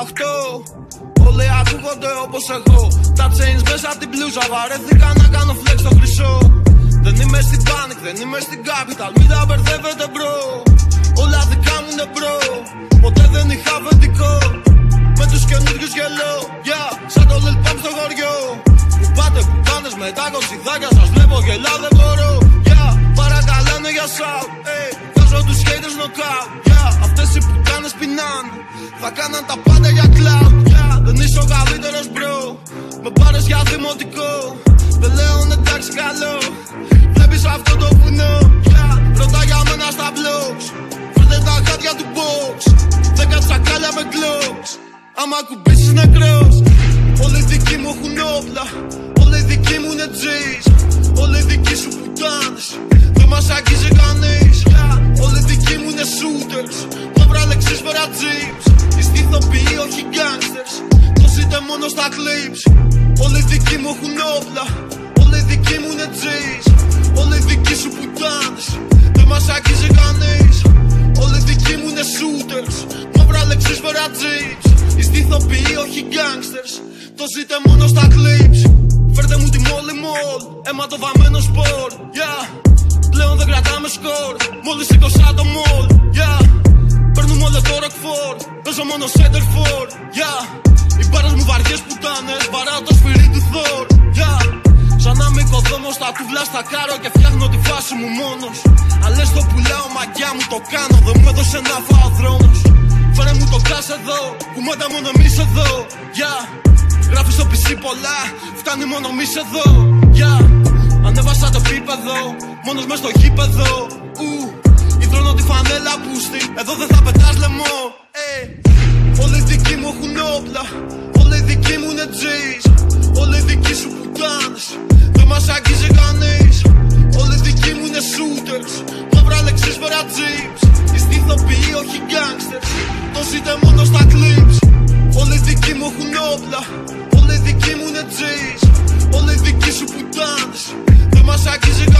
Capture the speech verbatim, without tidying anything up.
οκτώ. Όλοι ακούγονται όπως εγώ. Τα chains μέσα απ' την μπλούζα. Βαρέθηκα να κάνω flex στο χρυσό. Δεν είμαι στην panic, δεν είμαι στην capital. Μην τα μπερδεύετε bro. Όλα δικά μου είναι bro. Ποτέ δεν είχα αφεντικό. Με τους καινούριους γελώ, yeah, σαν το Lil Pump στο χωριό. Που πάτε κουπάνες με τα κοτσιδάκια. Σας βλέπω γελάω δεν μπορώ, yeah. Παρακαλάνε για shout, hey. Βάζω τους haters knockout, yeah. Αυτές οι πουτάνες πεινάν. Θα κάναν τα πάντα για cloud, yeah. Δεν είσαι ο καλύτερος bro. Με πάρες για δημοτικό. Δεν λέω εντάξει καλό. Βλέπεις αυτό το βουνό, yeah. Ρωτά για μένα στα blogs. Φέρτε τα χάτια του box. Δέκα τσακάλια με glocks. Άμα κουμπίσεις νεκρός. Όλοι οι δικοί μου έχουν όπλα. Όλοι οι δικοί μου είναι G's. Όλοι οι δικοί σου πουτάνες. Δεν μας αγγίζει κανείς, yeah. Όλοι οι δικοί μου είναι shooters. Μαύρα λεξής πέρα jeeps. Είστε ηθοποιοί όχι gangsters. Το ζείτε μόνο στα clips. Όλοι οι δικοί μου έχουν όπλα. Όλοι οι δικοί μου είναι G's. Όλοι οι δικοί σου πουτάνες. Δεν μας αγγίζει κανείς. Όλοι οι δικοί μου είναι shooters. Μαύρα λεξής πέρα jeeps. Είστε ηθοποιοί όχι gangsters. Το ζείτε μόνο στα clips. Φέρτε μου τη μόλι μόλ. Αίμα το βαμμένο σπορ, yeah. Πλέον δεν κρατάμε σκορ. Μόλις σήκωσα το μόλ, yeah. Παίρνουμε όλο το rockford. Παίζω μόνο centerford, yeah. Οι μπάρες μου βαριές πουτάνες. Βαράω το σφυρί του Thor, yeah. Σαν να είμαι οικοδόμος στα τούβλα στα κάρο. Και φτιάχνω τη φάση μου μόνος. Αν λες το πουλάω μαγιά μου το κάνω. Δεν μου έδωσε να φάω δρόμος. Φέρε μου το cash εδώ. Κουμάτα μόνο εμείς εδώ, yeah. Γράφεις στο πι σι πολλά. Φτάνει μόνο εμείς εδώ, yeah. Ανέβασα το επίπεδο. Μόνος μες στο γήπεδο, ου. Υδρώνω τη φανέλα πούστη. Εδώ δεν θα πετάς λαιμό, ε. Όλοι οι δικοί μου έχουν όπλα. Όλοι οι δικοί μου είναι G's. Όλοι οι δικοί σου πουτάνες. Δεν μας αγγίζει κανείς. Όλοι οι δικοί μου είναι shooters. Μαύρα λεξής πέρα jeeps. Είστε ηθοποιοί όχι gangsters. Το ζείτε μόνο στα clips. Όλοι οι δικοί μου έχουν όπλα. Όλοι οι δικοί μου είναι G's. Όλοι οι δικοί σου πουτάνες. Δεν μας αγγίζει